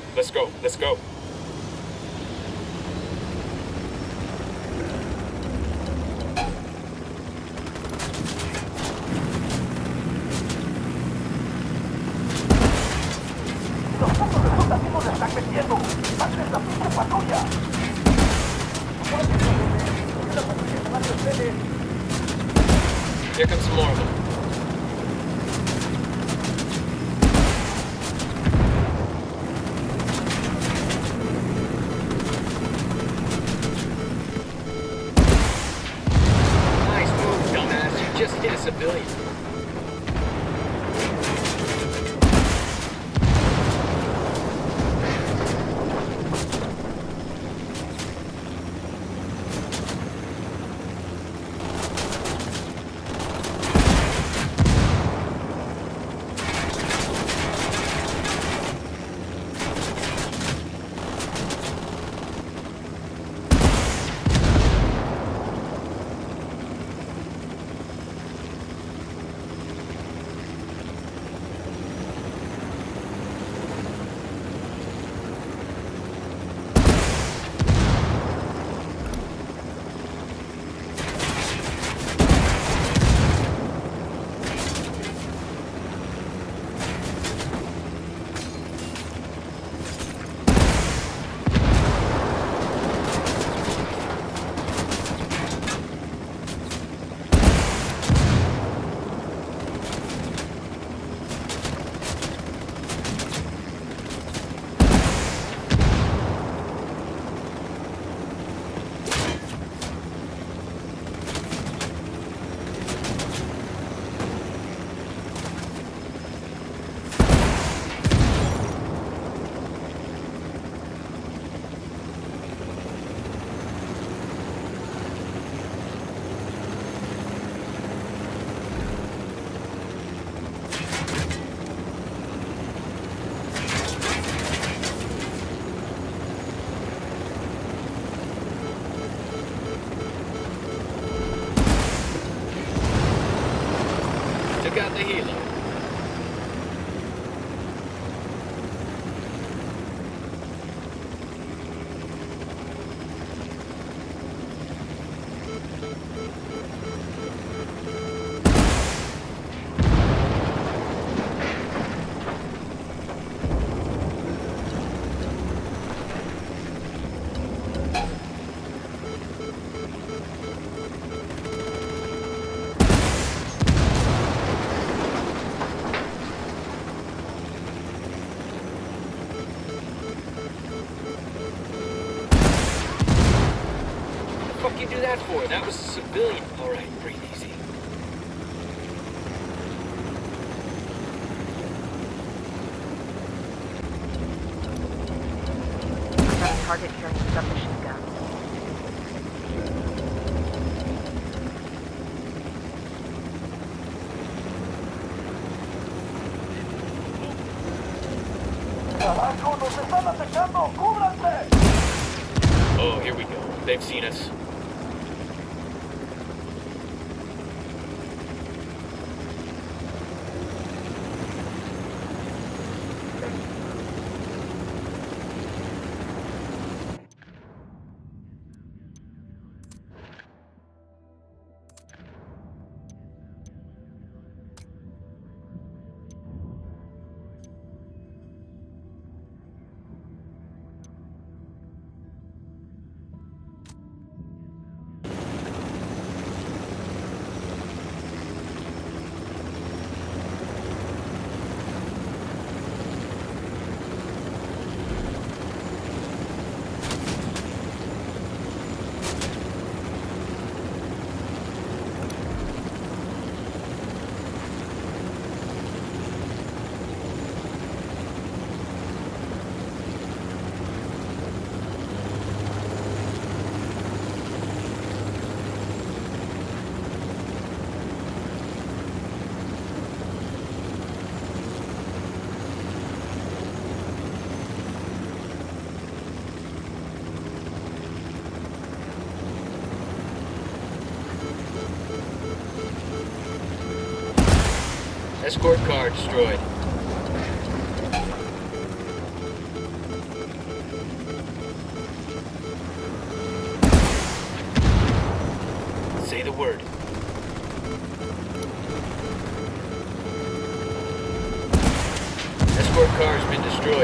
Let's go. Let's go. Los pocos resultativos se están metiendo. ¡Haz esta pinche patrulla! Here comes some more of them. Nice move, dumbass. You just hit a civilian. Took out the helo. What the fuck you do that for? That was a civilian. All right, breathe easy. Got a target carrying submachine guns. ¡Carajo! ¡Nos están atacando! ¡Cúbranse! Oh, here we go. They've seen us. Escort car destroyed. escort car has been destroyed.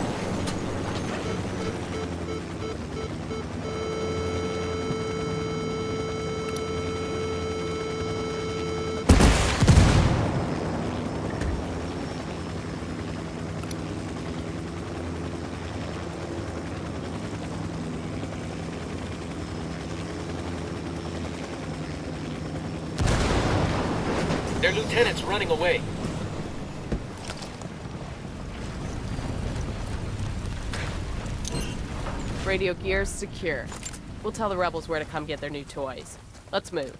Their lieutenant's running away. Radio gear's secure. We'll tell the rebels where to come get their new toys. Let's move.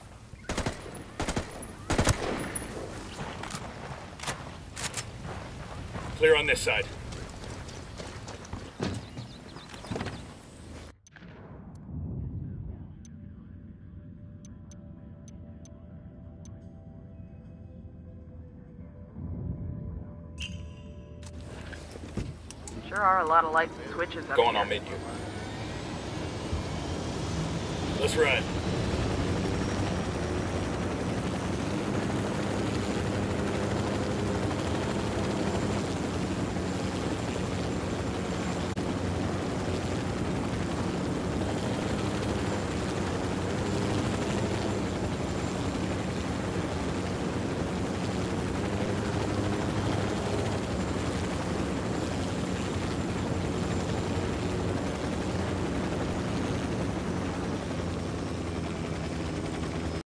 Clear on this side. Sure are a lot of lights and switches up Go on, here. I'll meet you. Let's ride.